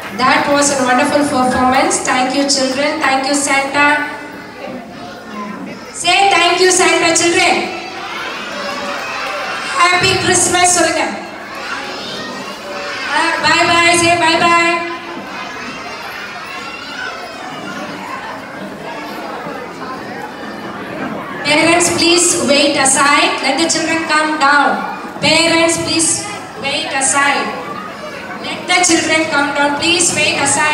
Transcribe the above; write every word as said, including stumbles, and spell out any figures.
That was a wonderful performance. Thank you, children. Thank you, Santa. Say thank you, Santa, children. Happy Christmas, சொல்லுங்க. Bye bye. Say bye bye. Parents, please wait aside. Let the children come down. Parents, please wait aside. Let the children come down. Please wait aside.